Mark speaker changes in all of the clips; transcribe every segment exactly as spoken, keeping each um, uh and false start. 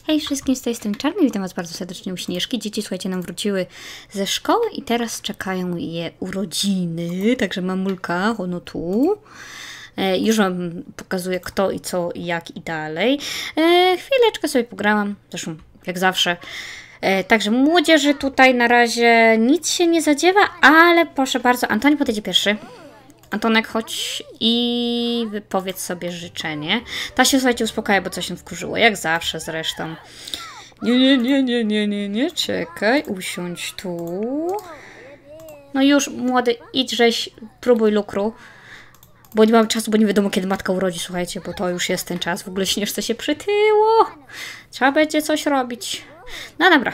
Speaker 1: Hej wszystkim, z tej strony Czarny, witam was bardzo serdecznie u Śnieżki. Dzieci, słuchajcie, nam wróciły ze szkoły i teraz czekają je urodziny, także mamulka, ono tu. E, już wam pokazuję kto i co i jak i dalej. E, chwileczkę sobie pograłam, zresztą jak zawsze. E, także młodzieży tutaj na razie nic się nie zadziewa, ale proszę bardzo, Antoni podejdzie pierwszy. Antonek, chodź i wypowiedz sobie życzenie. Ta się, słuchajcie, uspokaja, bo coś się wkurzyło, jak zawsze zresztą. Nie, nie, nie, nie, nie, nie, nie, czekaj, usiądź tu. No już, młody, idź żeś, próbuj lukru. Bo nie mam czasu, bo nie wiadomo kiedy matka urodzi, słuchajcie, bo to już jest ten czas. W ogóle Śnieżce się przytyło. Trzeba będzie coś robić. No dobra.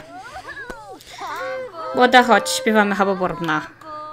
Speaker 1: Młoda, chodź, śpiewamy Haboborna.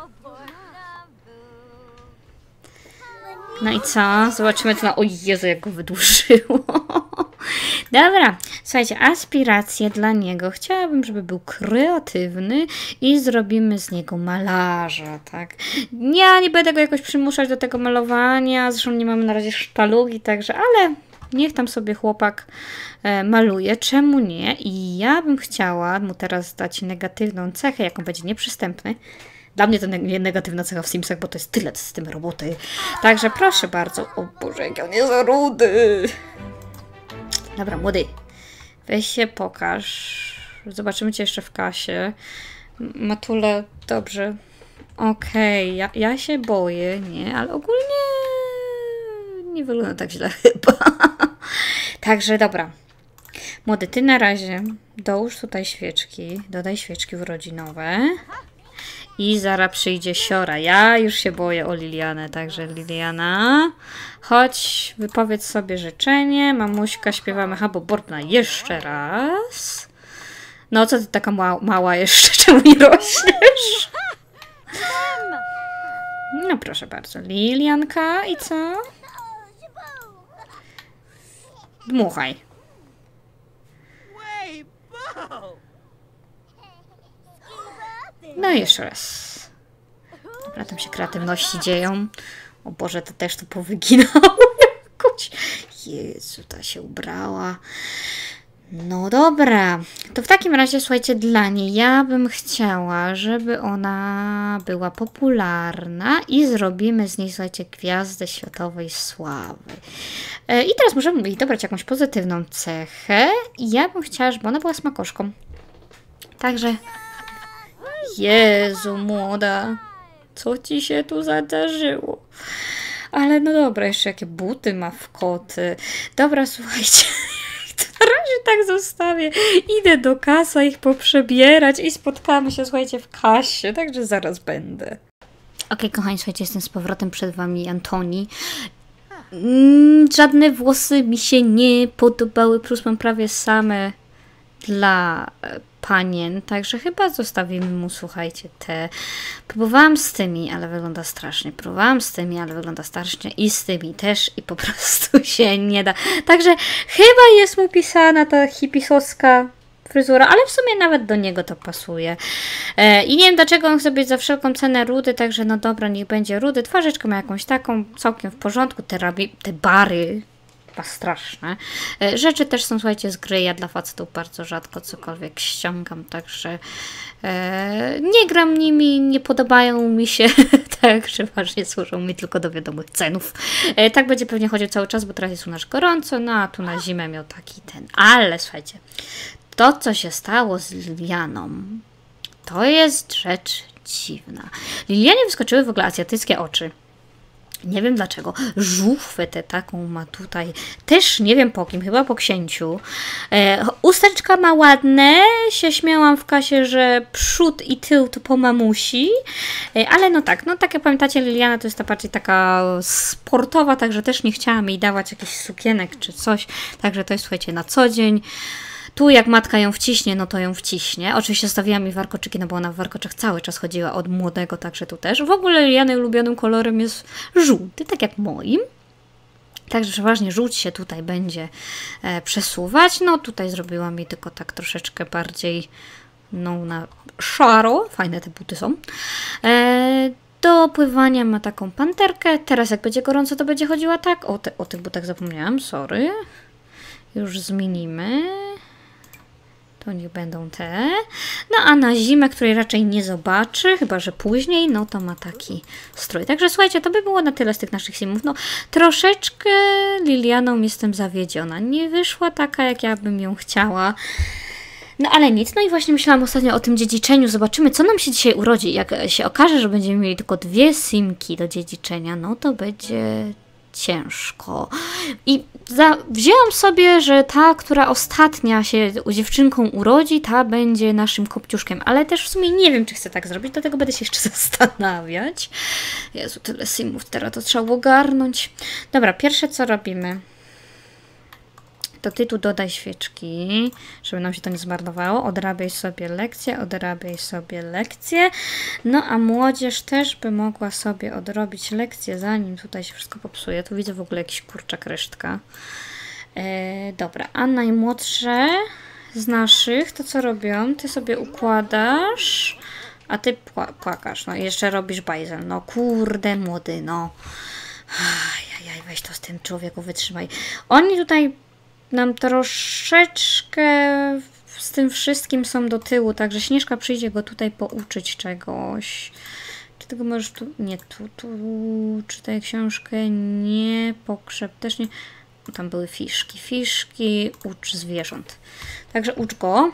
Speaker 1: No i co? Zobaczymy to na... O Jezu, jak go wydłużyło. Dobra, słuchajcie, aspiracje dla niego. Chciałabym, żeby był kreatywny i zrobimy z niego malarza, tak? Ja nie będę go jakoś przymuszać do tego malowania, zresztą nie mamy na razie sztalugi, także, ale niech tam sobie chłopak e, maluje. Czemu nie? I ja bym chciała mu teraz dać negatywną cechę, jaką będzie nieprzystępny. Dla mnie to ne negatywna cecha w Simsach, bo to jest tyle z tym roboty. Także proszę bardzo. O Boże, jak on jest rudy. Dobra, młody. Weź się pokaż. Zobaczymy cię jeszcze w kasie. Matule, dobrze. Okej, okay. ja, ja się boję, nie? Ale ogólnie nie wygląda tak źle chyba. Także dobra. Młody, ty na razie dołóż tutaj świeczki. Dodaj świeczki urodzinowe. I zaraz przyjdzie siora. Ja już się boję o Lilianę, także Liliana, chodź, wypowiedz sobie życzenie. Mamuśka, śpiewamy Haboborna jeszcze raz. No co ty taka ma mała jeszcze, czemu nie rośniesz? No proszę bardzo, Lilianka i co? Dmuchaj. No i jeszcze raz. Dobra, tam się kreatywności dzieją. O Boże, to też tu powyginało jakoś. Jezu, ta się ubrała. No dobra. To w takim razie, słuchajcie, dla niej ja bym chciała, żeby ona była popularna i zrobimy z niej, słuchajcie, gwiazdę światowej sławy. I teraz możemy jej dobrać jakąś pozytywną cechę. I ja bym chciała, żeby ona była smakoszką. Także... Jezu, młoda, co ci się tu zadarzyło? Ale no dobra, jeszcze jakie buty ma w koty. Dobra, słuchajcie, to na razie tak zostawię. Idę do kasa ich poprzebierać i spotkamy się, słuchajcie, w kasie, także zaraz będę. Ok, kochani, słuchajcie, jestem z powrotem przed wami, Antoni. Mm, żadne włosy mi się nie podobały, plus mam prawie same dla panien, także chyba zostawimy mu, słuchajcie, te. Próbowałam z tymi, ale wygląda strasznie. Próbowałam z tymi, ale wygląda strasznie. I z tymi też i po prostu się nie da. Także chyba jest mu pisana ta hipisowska fryzura, ale w sumie nawet do niego to pasuje. E, I nie wiem dlaczego on chce być za wszelką cenę rudy, także no dobra, niech będzie rudy. Twarzyczkę ma jakąś taką, całkiem w porządku. Te, te bary straszne. Rzeczy też są, słuchajcie, z gry. Ja dla facetów bardzo rzadko cokolwiek ściągam, także e, nie gram nimi, nie podobają mi się, także ważnie służą mi tylko do wiadomych cenów. E, tak będzie pewnie chodził cały czas, bo teraz jest u nas gorąco, no a tu na zimę miał taki ten. Ale słuchajcie, to co się stało z Lilianą, to jest rzecz dziwna. Lilianie wyskoczyły w ogóle azjatyckie oczy. Nie wiem dlaczego. Żuchwę tę taką ma tutaj. Też nie wiem po kim, chyba po księciu. E, usteczka ma ładne. Się śmiałam w kasie, że przód i tył to po mamusi. E, ale no tak, no tak jak pamiętacie, Liliana to jest ta bardziej taka sportowa, także też nie chciałam jej dawać jakichś sukienek czy coś. Także to jest, słuchajcie, na co dzień. Tu jak matka ją wciśnie, no to ją wciśnie. Oczywiście stawiłam jej warkoczyki, no bo ona w warkoczach cały czas chodziła od młodego, także tu też. W ogóle Liliany ulubionym kolorem jest żółty, tak jak moim. Także przeważnie żółć się tutaj będzie e, przesuwać. No tutaj zrobiłam jej tylko tak troszeczkę bardziej no na szaro. Fajne te buty są. E, do pływania ma taką panterkę. Teraz jak będzie gorąco, to będzie chodziła tak. O, te, o tych butach zapomniałam, sorry. Już zmienimy. To niech będą te. No a na zimę, której raczej nie zobaczy, chyba że później, no to ma taki strój. Także słuchajcie, to by było na tyle z tych naszych simów. No troszeczkę Lilianą jestem zawiedziona. Nie wyszła taka, jak ja bym ją chciała. No ale nic. No i właśnie myślałam ostatnio o tym dziedziczeniu. Zobaczymy, co nam się dzisiaj urodzi. Jak się okaże, że będziemy mieli tylko dwie simki do dziedziczenia, no to będzie ciężko. I za, wzięłam sobie, że ta, która ostatnia się dziewczynką urodzi, ta będzie naszym kopciuszkiem. Ale też w sumie nie wiem, czy chcę tak zrobić, dlatego będę się jeszcze zastanawiać. Jezu, tyle simów, teraz to trzeba ogarnąć. Dobra, pierwsze co robimy, to ty tu dodaj świeczki, żeby nam się to nie zmarnowało. Odrabiaj sobie lekcję, odrabiaj sobie lekcję. No a młodzież też by mogła sobie odrobić lekcję, zanim tutaj się wszystko popsuje. Tu widzę w ogóle jakiś kurczak resztka. E, dobra, a najmłodsze z naszych, to co robią? Ty sobie układasz, a ty pła płakasz. No i jeszcze robisz bajzel. No kurde młody, no. Ajajaj, weź to z tym człowieku wytrzymaj. Oni tutaj nam troszeczkę z tym wszystkim są do tyłu, także Śnieżka przyjdzie go tutaj pouczyć czegoś. Czy tego możesz tu... Nie, tu, tu... Czytaj książkę, nie, pokrzep też nie... Tam były fiszki. Fiszki, ucz zwierząt. Także ucz go.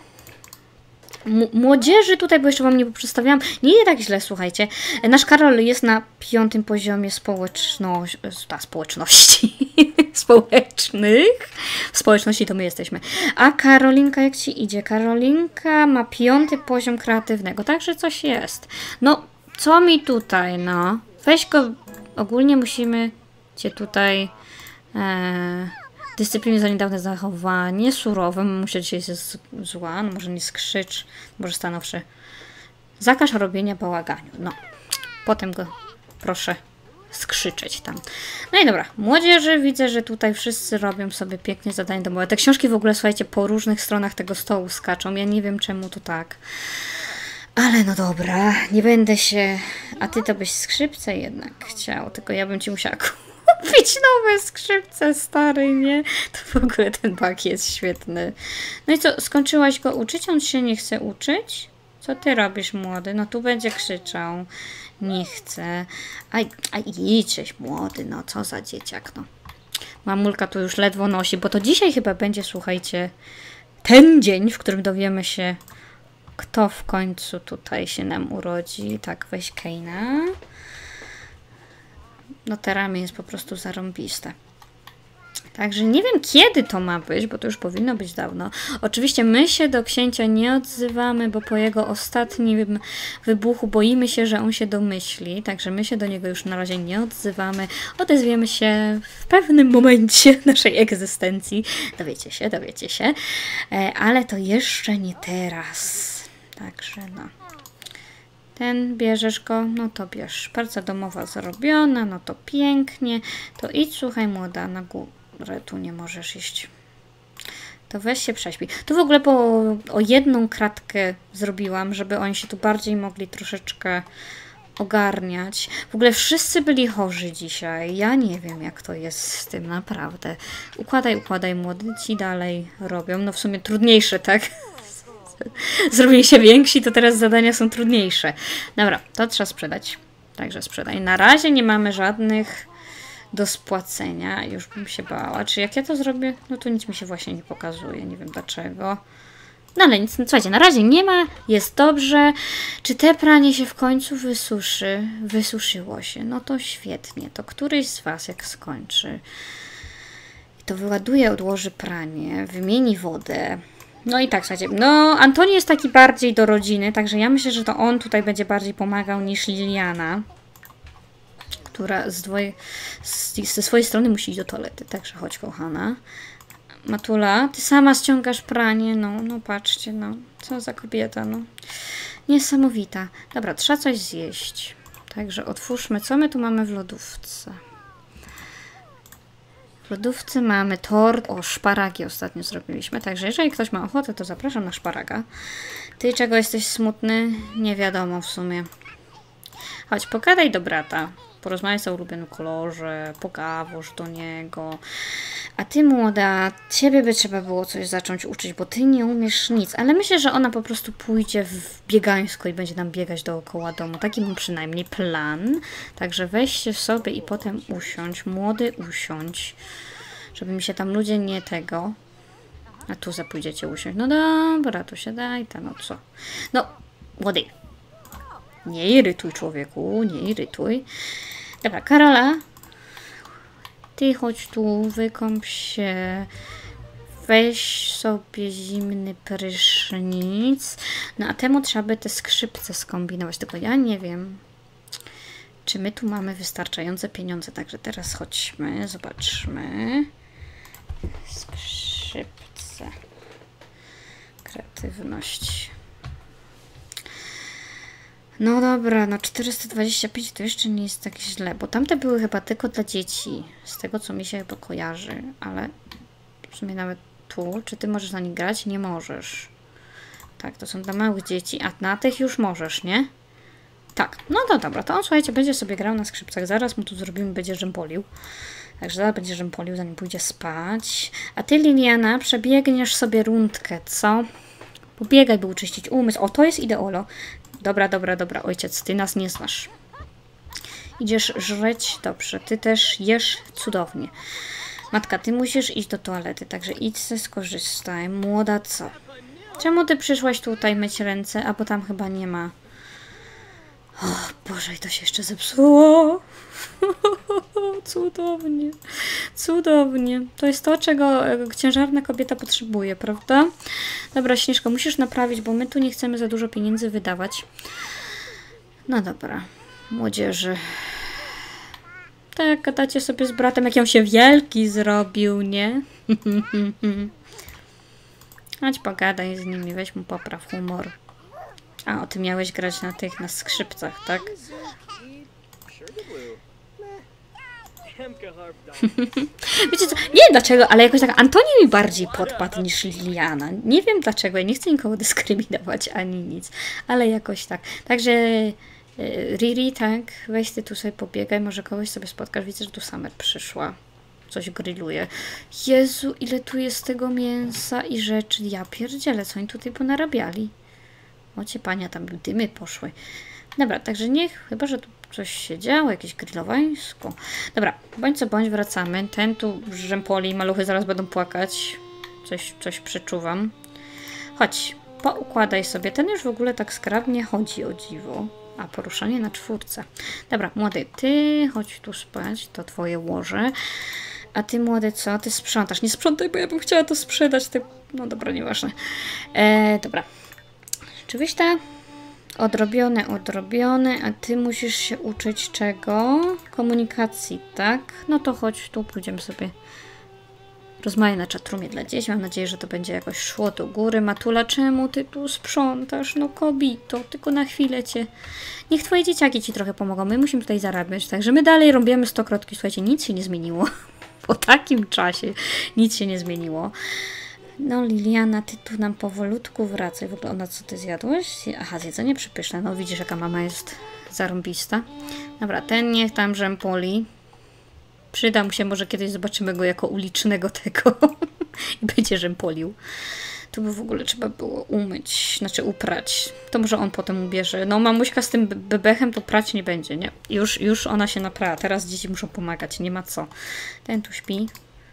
Speaker 1: M młodzieży tutaj, bo jeszcze wam nie przedstawiałam, nie jest tak źle, słuchajcie. Nasz Karol jest na piątym poziomie społeczności, ta, społeczności społecznych. W społeczności to my jesteśmy. A Karolinka, jak ci idzie? Karolinka ma piąty poziom kreatywnego, także coś jest. No, co mi tutaj, no? Weź go, ogólnie musimy cię tutaj... E Dyscypliny za niedawne zachowanie, surowe, muszę dzisiaj jest zła, no może nie skrzycz, może stanowczy. Zakaż robienia bałaganiu. No, potem go proszę skrzyczeć tam. No i dobra, młodzieży widzę, że tutaj wszyscy robią sobie pięknie zadanie domowe. Te książki w ogóle, słuchajcie, po różnych stronach tego stołu skaczą. Ja nie wiem czemu to tak. Ale no dobra, nie będę się... A ty to byś skrzypce jednak chciał, tylko ja bym ci musiała... kupić nowe skrzypce, stary, nie? To w ogóle ten bak jest świetny. No i co, skończyłaś go uczyć? On się nie chce uczyć? Co ty robisz, młody? No tu będzie krzyczał. Nie chce. A, a idź, młody, no co za dzieciak, no. Mamulka tu już ledwo nosi, bo to dzisiaj chyba będzie, słuchajcie, ten dzień, w którym dowiemy się, kto w końcu tutaj się nam urodzi. Tak, weź Keina. No te ramię jest po prostu zarąbiste. Także nie wiem, kiedy to ma być, bo to już powinno być dawno. Oczywiście my się do księcia nie odzywamy, bo po jego ostatnim wybuchu boimy się, że on się domyśli. Także my się do niego już na razie nie odzywamy. Odezwiemy się w pewnym momencie naszej egzystencji. Dowiecie się, dowiecie się. Ale to jeszcze nie teraz. Także no. Ten bierzesz go, no to bierz. Praca domowa zrobiona, no to pięknie. To idź, słuchaj, młoda, na górę. Tu nie możesz iść. To weź się prześpi. Tu w ogóle po, o jedną kratkę zrobiłam, żeby oni się tu bardziej mogli troszeczkę ogarniać. W ogóle wszyscy byli chorzy dzisiaj. Ja nie wiem, jak to jest z tym, naprawdę. Układaj, układaj, młody ci dalej robią. No w sumie trudniejsze, tak? Zrobili się więksi, to teraz zadania są trudniejsze. Dobra, to trzeba sprzedać. Także sprzedaj. Na razie nie mamy żadnych do spłacenia. Już bym się bała. Czy jak ja to zrobię? No to nic mi się właśnie nie pokazuje. Nie wiem dlaczego. No ale nic. No, słuchajcie, na razie nie ma. Jest dobrze. Czy te pranie się w końcu wysuszy? Wysuszyło się. No to świetnie. To któryś z was jak skończy, to wyładuje, odłoży pranie, wymieni wodę. No i tak, słuchajcie, no Antoni jest taki bardziej do rodziny, także ja myślę, że to on tutaj będzie bardziej pomagał niż Liliana, która z dwoje, z, ze swojej strony musi iść do toalety, także chodź, kochana. Matula, ty sama ściągasz pranie, no, no patrzcie, no, co za kobieta, no. Niesamowita. Dobra, trzeba coś zjeść, także otwórzmy, co my tu mamy w lodówce. W lodówce mamy tort, o szparagi ostatnio zrobiliśmy, także jeżeli ktoś ma ochotę, to zapraszam na szparaga. Ty czego jesteś smutny? Nie wiadomo w sumie. Chodź, pogadaj do brata. porozmawiać o ulubionym kolorze, pogaworz do niego. A ty, młoda, ciebie by trzeba było coś zacząć uczyć, bo ty nie umiesz nic. Ale myślę, że ona po prostu pójdzie w biegańsko i będzie nam biegać dookoła domu. Taki mam przynajmniej plan. Także weźcie sobie i potem usiądź. Młody, usiądź. Żeby mi się tam ludzie nie tego... A tu zapójdziecie usiąść. No dobra, to się daj, ta no co. No, młody. Nie irytuj, człowieku, nie irytuj. Dobra, Karola. Ty chodź tu, wykąp się. Weź sobie zimny prysznic. No a temu trzeba by te skrzypce skombinować. Tylko ja nie wiem, czy my tu mamy wystarczające pieniądze. Także teraz chodźmy, zobaczmy. Skrzypce. Kreatywność. No dobra, no czterysta dwadzieścia pięć to jeszcze nie jest tak źle, bo tamte były chyba tylko dla dzieci, z tego co mi się chyba kojarzy, ale w sumie nawet tu, czy ty możesz na nich grać? Nie możesz. Tak, to są dla małych dzieci, a na tych już możesz, nie? Tak, no to dobra, to on, słuchajcie, będzie sobie grał na skrzypcach, zaraz mu tu zrobimy, będzie rzępolił. Także zaraz będzie rzępolił, zanim pójdzie spać. A ty, Liliana, przebiegniesz sobie rundkę, co? Pobiegaj, by uczyścić umysł. O, to jest ideolo. Dobra, dobra, dobra, ojciec, ty nas nie znasz. Idziesz żreć? Dobrze, ty też jesz cudownie. Matka, ty musisz iść do toalety, także idź se skorzystaj. Młoda, co? Czemu ty przyszłaś tutaj myć ręce, a bo tam chyba nie ma... O Boże, i to się jeszcze zepsuło. Cudownie, cudownie. To jest to, czego ciężarna kobieta potrzebuje, prawda? Dobra, Śnieżko, musisz naprawić, bo my tu nie chcemy za dużo pieniędzy wydawać. No dobra, młodzieży. Tak, gadacie sobie z bratem, jak on się wielki zrobił, nie? Chodź pogadaj z nimi, weź mu popraw humor. A, o, ty miałeś grać na tych, na skrzypcach, tak? Wiecie co, nie wiem dlaczego, ale jakoś tak Antoni mi bardziej podpadł niż Liliana. Nie wiem dlaczego, ja nie chcę nikogo dyskryminować ani nic, ale jakoś tak. Także Riri, tak, weź ty tu sobie pobiegaj, może kogoś sobie spotkasz. Widzę, że tu Summer przyszła. Coś grilluje. Jezu, ile tu jest tego mięsa i rzeczy. Ja pierdzielę, co oni tutaj ponarabiali. Ocie pania, tam dymy poszły. Dobra, także niech, chyba że tu coś się działo, jakieś grillowańsko. Dobra, bądź co bądź, wracamy. Ten tu rzępoli, maluchy zaraz będą płakać. Coś, coś przeczuwam. Chodź, poukładaj sobie. Ten już w ogóle tak skrabnie chodzi, o dziwo. A, poruszanie na czwórce. Dobra, młody, ty chodź tu spać, to twoje łoże. A ty, młody, co? Ty sprzątasz. Nie sprzątaj, bo ja bym chciała to sprzedać. Ty... No dobra, nieważne. E, dobra. Czy wyśta? Odrobione, odrobione, a ty musisz się uczyć czego? Komunikacji, tak? No to chodź, tu pójdziemy sobie rozmawiać na czatrumie dla dzieci. Mam nadzieję, że to będzie jakoś szło do góry. Matula, czemu ty tu sprzątasz? No kobito, tylko na chwilę cię. Niech twoje dzieciaki ci trochę pomogą. My musimy tutaj zarabiać, także my dalej robimy stokrotki. Słuchajcie, nic się nie zmieniło. Po takim czasie nic się nie zmieniło. No Liliana, ty tu nam powolutku wracaj. W ogóle ona, co ty zjadłeś? Aha, zjedzenie przypyszne. No widzisz, jaka mama jest zarąbista. Dobra, ten niech tam rzępoli. Przyda mu się, może kiedyś zobaczymy go jako ulicznego tego. I będzie rzępolił. Tu by w ogóle trzeba było umyć, znaczy uprać. To może on potem ubierze. No mamuśka z tym bebechem to prać nie będzie, nie? Już, już ona się naprawa. Teraz dzieci muszą pomagać, nie ma co. Ten tu śpi.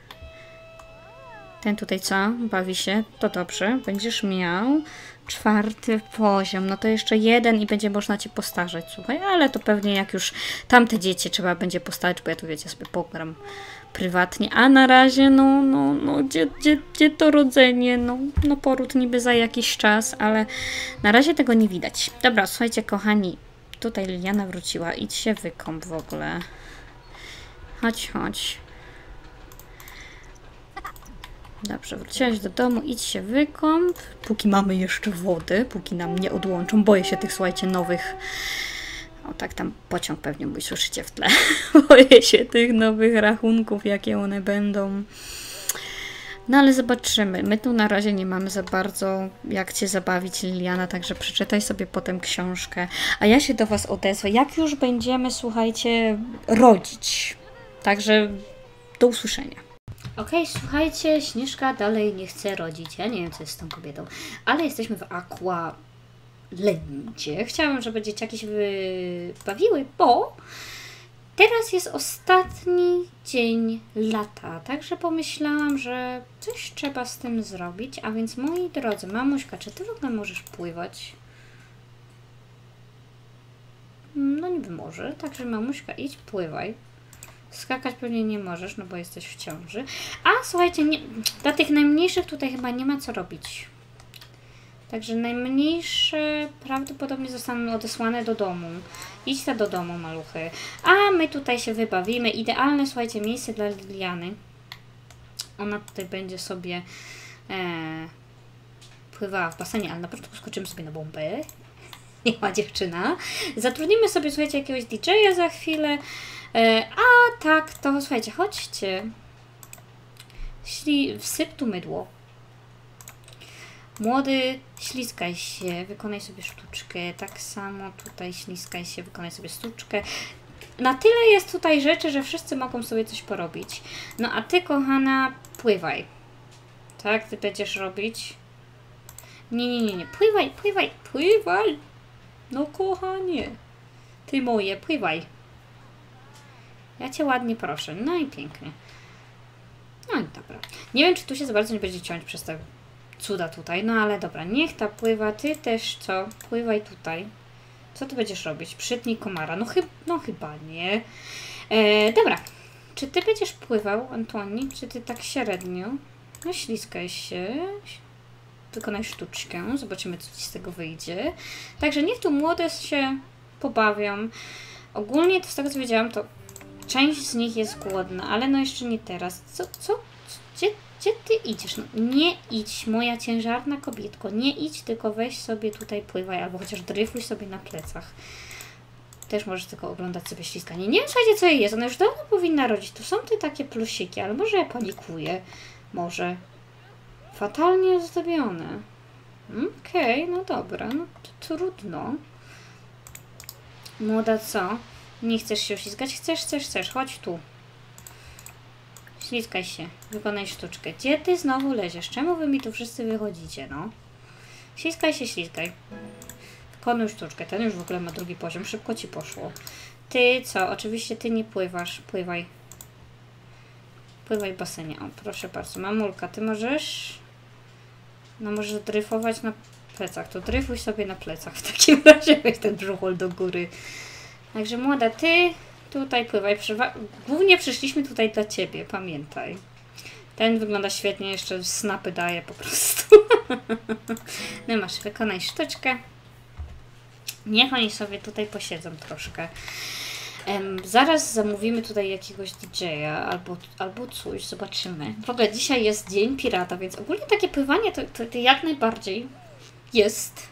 Speaker 1: Ten tutaj co? Bawi się. To dobrze. Będziesz miał czwarty poziom. No to jeszcze jeden i będzie można cię postarzeć. Słuchaj, ale to pewnie jak już tamte dzieci trzeba będzie postarzeć, bo ja tu wiecie sobie pogram prywatnie. A na razie no, no, no, gdzie, gdzie, gdzie to rodzenie? No, no poród niby za jakiś czas, ale na razie tego nie widać. Dobra, słuchajcie kochani. Tutaj Liliana wróciła. Idź się wykąp w ogóle. Chodź, chodź. Dobrze, wróciłaś do domu, idź się wykąp, póki mamy jeszcze wodę, póki nam nie odłączą. Boję się tych, słuchajcie, nowych... O, tak tam pociąg pewnie mój słyszycie w tle. Boję się tych nowych rachunków, jakie one będą. No ale zobaczymy. My tu na razie nie mamy za bardzo jak Cię zabawić, Liliana, także przeczytaj sobie potem książkę. A ja się do Was odezwę, jak już będziemy, słuchajcie, rodzić. Także do usłyszenia. Okej, okay, słuchajcie, Śnieżka dalej nie chce rodzić. Ja nie wiem, co jest z tą kobietą, ale jesteśmy w Aqua Lendzie. Chciałam, żeby dzieciaki się wybawiły, bo teraz jest ostatni dzień lata, także pomyślałam, że coś trzeba z tym zrobić, a więc moi drodzy, mamuśka, czy Ty w ogóle możesz pływać? No niby może, także mamuśka, idź pływaj. Skakać pewnie nie możesz, no bo jesteś w ciąży. A słuchajcie, nie, dla tych najmniejszych tutaj chyba nie ma co robić. Także najmniejsze prawdopodobnie zostaną odesłane do domu. Idźcie do domu, maluchy. A my tutaj się wybawimy. Idealne, słuchajcie, miejsce dla Liliany. Ona tutaj będzie sobie e, pływała w basenie, ale na początku skoczymy sobie na bombę. Miła dziewczyna. Zatrudnimy sobie, słuchajcie, jakiegoś D J-a za chwilę. E, a tak, to słuchajcie, chodźcie. Śli, wsyp tu mydło. Młody, ślizgaj się, wykonaj sobie sztuczkę. Tak samo tutaj ślizgaj się, wykonaj sobie sztuczkę. Na tyle jest tutaj rzeczy, że wszyscy mogą sobie coś porobić. No a Ty, kochana, pływaj. Tak, Ty będziesz robić. Nie, nie, nie, nie. Pływaj, pływaj, pływaj. No kochanie. Ty moje, pływaj. Ja Cię ładnie proszę. No i pięknie. No i dobra. Nie wiem, czy tu się za bardzo nie będzie ciąć przez te cuda tutaj. No ale dobra, niech ta pływa. Ty też co? Pływaj tutaj. Co Ty będziesz robić? Przytnij komara. No, chyb no chyba nie. E, dobra. Czy Ty będziesz pływał, Antoni? Czy Ty tak średnio? No ślizgaj się. Wykonaj sztuczkę. Zobaczymy, co Ci z tego wyjdzie. Także niech tu młode się pobawią. Ogólnie to z tego, co wiedziałam, to część z nich jest głodna, ale no jeszcze nie teraz. Co? Co? Gdzie, gdzie Ty idziesz? No, nie idź, moja ciężarna kobietko. Nie idź, tylko weź sobie tutaj pływaj, albo chociaż dryfuj sobie na plecach. Też możesz tylko oglądać sobie ślizganie. Nie wiem, słuchajcie, co jej jest. Ona już dawno powinna rodzić. To są te takie plusiki, ale może ja panikuję. Może. Fatalnie ozdobione. Okej, okay, no dobra. No to trudno. Młoda, co? Nie chcesz się ślizgać? Chcesz, chcesz, chcesz. Chodź tu. Ślizgaj się. Wykonaj sztuczkę. Gdzie Ty znowu leziesz? Czemu Wy mi tu wszyscy wychodzicie, no? Ślizgaj się, ślizgaj. Wykonuj sztuczkę. Ten już w ogóle ma drugi poziom. Szybko Ci poszło. Ty co? Oczywiście Ty nie pływasz. Pływaj. Pływaj w basenie. O, proszę bardzo. Mamulka, Ty możesz... No możesz dryfować na plecach. To dryfuj sobie na plecach. W takim razie weź ten brzuchol do góry. Także młoda, Ty tutaj pływaj. Przywa Głównie przyszliśmy tutaj dla Ciebie. Pamiętaj. Ten wygląda świetnie. Jeszcze snapy daje po prostu. No masz, wykonaj sztuczkę. Niech oni sobie tutaj posiedzą troszkę. Um, zaraz zamówimy tutaj jakiegoś D J-a albo, albo coś, zobaczymy. W ogóle dzisiaj jest Dzień Pirata, więc ogólnie takie pływanie to, to, to jak najbardziej jest.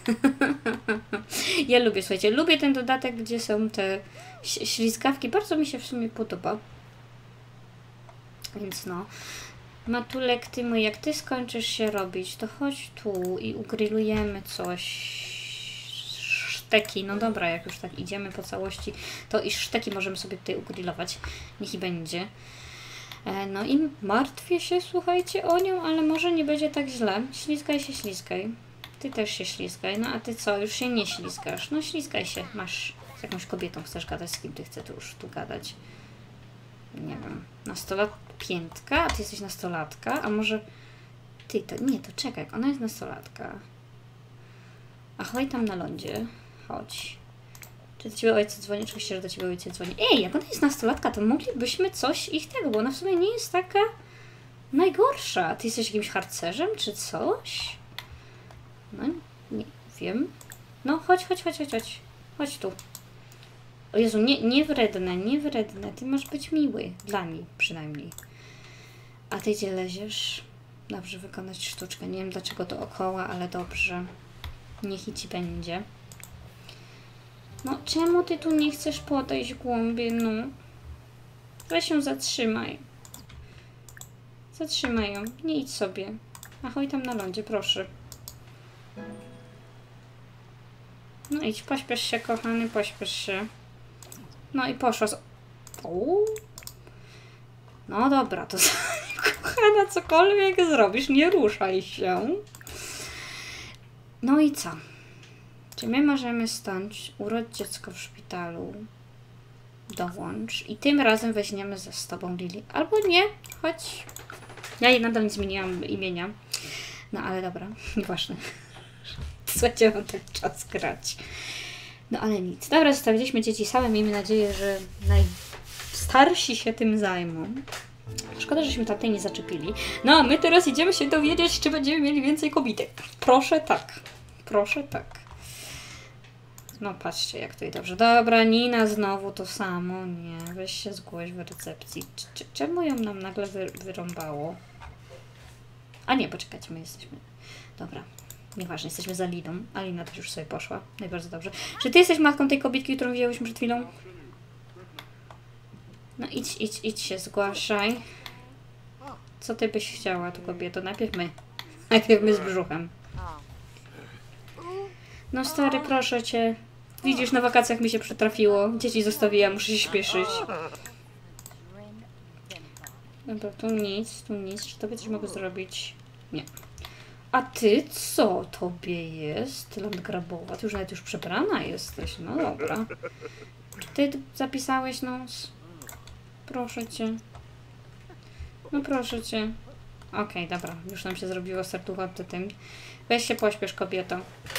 Speaker 1: Ja lubię, słuchajcie, lubię ten dodatek, gdzie są te ślizgawki. Bardzo mi się w sumie podoba. Więc no. Matulek, Ty mój, jak Ty skończysz się robić, to chodź tu i ugrillujemy coś. Szteki, no dobra, jak już tak idziemy po całości, to i szteki możemy sobie tutaj ugrillować. Niech i będzie. E, no i martwię się, słuchajcie, o nią, ale może nie będzie tak źle. Ślizgaj się, ślizgaj. Ty też się ślizgaj. No a Ty co? Już się nie ślizgasz. No ślizgaj się. Masz z jakąś kobietą chcesz gadać, z kim Ty chcesz tu już tu gadać. Nie wiem. Nastolat... Piętka? A Ty jesteś nastolatka? A może... Ty to... Nie, to czekaj. Ona jest nastolatka. A chodź tam na lądzie. Chodź. Czy do Ciebie ojciec dzwoni? Oczywiście, że do Ciebie ojciec dzwoni. Ej, jak ona jest nastolatka, to moglibyśmy coś ich tego, bo ona w sumie nie jest taka najgorsza. Ty jesteś jakimś harcerzem, czy coś? No, nie wiem. No, chodź, chodź, chodź, chodź, chodź. Chodź tu. O Jezu, nie, nie wredne, nie wredne. Ty masz być miły. Dla niej przynajmniej. A Ty gdzie leziesz? Dobrze, wykonać sztuczkę. Nie wiem dlaczego dookoła, ale dobrze. Niech i Ci będzie. No, czemu Ty tu nie chcesz podejść głębiej, no? Weź się zatrzymaj. Zatrzymaj ją. Nie idź sobie. Ahoj tam na lądzie, proszę. No idź, pośpiesz się, kochany, pośpiesz się. No i poszła. Z... Uuu. No dobra, to kochana, cokolwiek zrobisz, nie ruszaj się. No i co? Czy my możemy stąd urodzić dziecko w szpitalu? Dołącz. I tym razem weźmiemy ze z tobą Lili. Albo nie, choć ja jej nadal nie zmieniłam imienia. No ale dobra, nieważne. Słuchajcie, mam ten czas grać. No ale nic. Dobra, zostawiliśmy dzieci same. Miejmy nadzieję, że najstarsi się tym zajmą. Szkoda, żeśmy tamtej nie zaczepili. No a my teraz idziemy się dowiedzieć, czy będziemy mieli więcej kobitek. Proszę tak. Proszę tak. No patrzcie, jak tutaj dobrze. Dobra, Nina znowu to samo. Nie, weź się zgłoś w recepcji. C czemu ją nam nagle wy wyrąbało? A nie, poczekajcie, my jesteśmy... Dobra, nieważne, jesteśmy za Liną. A Lina też już sobie poszła. No i bardzo dobrze. Czy ty jesteś matką tej kobietki, którą widziałyśmy przed chwilą? No idź, idź, idź się, zgłaszaj. Co ty byś chciała, tu kobieto? Najpierw my. Najpierw my z brzuchem. No stary, proszę cię. Widzisz, na wakacjach mi się przytrafiło. Dzieci zostawiłam, muszę się śpieszyć. Dobra, tu nic, tu nic. Czy tobie coś mogę zrobić? Nie. A ty co tobie jest? Landgrabowa. Ty już nawet już przebrana jesteś. No dobra. Czy ty zapisałeś nos? Proszę cię. No proszę cię. Okej, okay, dobra. Już nam się zrobiło serducho od tym. Weź się pośpiesz, kobieto.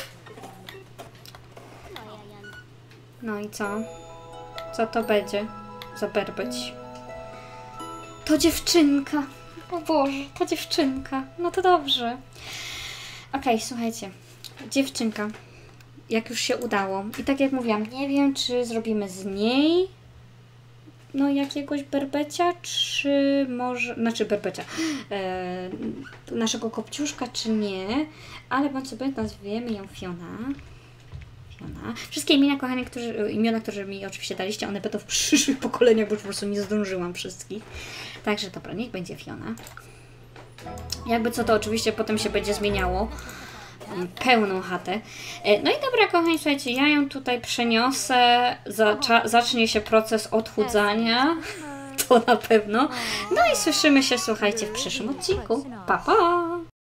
Speaker 1: No i co? Co to będzie za berbeć? To dziewczynka. O Boże, to dziewczynka. No to dobrze. Okej, okay, słuchajcie. Dziewczynka. Jak już się udało. I tak jak mówiłam, nie wiem, czy zrobimy z niej no jakiegoś berbecia, czy może... Znaczy berbecia. E, naszego kopciuszka, czy nie. Ale bądź sobie nazwiemy ją Fiona. Fiona. Wszystkie imiona, kochane, którzy, imiona, które mi oczywiście daliście, one będą w przyszłych pokoleniach, bo po prostu nie zdążyłam wszystkich. Także dobra, niech będzie Fiona. Jakby co, to oczywiście potem się będzie zmieniało. Pełną chatę. No i dobra, kochani, słuchajcie, ja ją tutaj przeniosę. Zacza, zacznie się proces odchudzania. To na pewno. No i słyszymy się, słuchajcie, w przyszłym odcinku. Pa, pa!